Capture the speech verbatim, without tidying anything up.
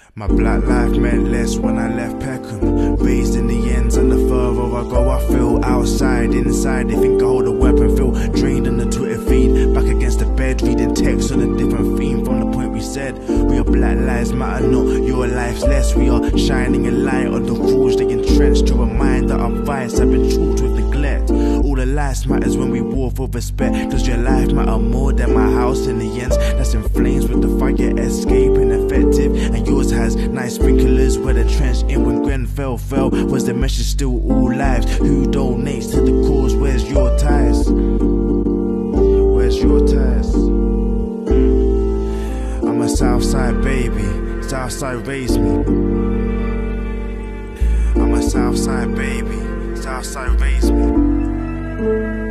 My black life meant less when I left Peckham. Raised in the ends, and the further I go I feel outside. Inside they think I hold a weapon. Feel drained on the Twitter feed, back against the bed, reading text on a different theme from the point we said. We are Black Lives Matter, not your life's less. We are shining a light on the rules they entrenched, to remind that our vice have been choked with neglect. All the lives matters when we war for respect. Does your life matter more than my house in the ends that's in flames with the fire escaping effective? And yours has nice sprinklers where the trench in when Grenfell fell. Was the message still all lives? Who donates to the cause? Where's your ties? Where's your ties? I'm a Southside baby, Southside raised me. I'm a Southside baby, Southside raised me.